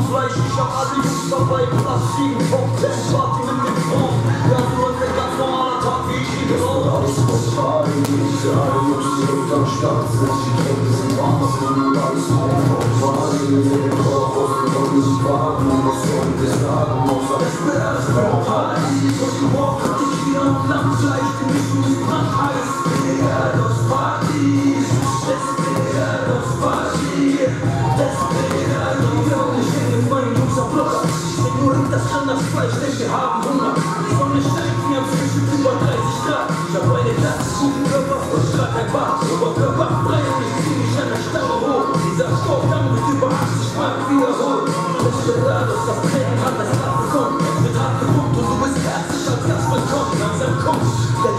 Fleisch, ich hab alle Jungs dabei, Platz 7, Top 10, Party mit dem Front. Ja, so ist der ganz normale Tag, wie ich ihn raus. Alles muss fahren, diese alle Jungs direkt am Start sind. Die Kette sind Wahnsinn und alles kommt fahren. In den Kopf aus dem Bösen warten, was soll ich sagen, außer es wird alles Party. Und die Woche hat dich wieder am Lammfleisch, die Mischung ist brandheiß. Egal aus Partys, egal aus Party, egal aus ich bin mit meinen Jungs am Blocker. Ich seh nur in das Standardfleisch, denn wir haben Hunger. Die Sonne steigt mir am Frühstück über 30 Grad. Ich hab eine Klasse, guten Körper und schlag ein Bad. Oberkörper frei und ich zieh mich an der Stange hoch. Dieser Sport, dann wird über 80 Mal wiederholt. Desperados, das Training hat das Rad bekommen. Mit hart gepumpt und du bist herzlich als Gast willkommen. Langsam kommst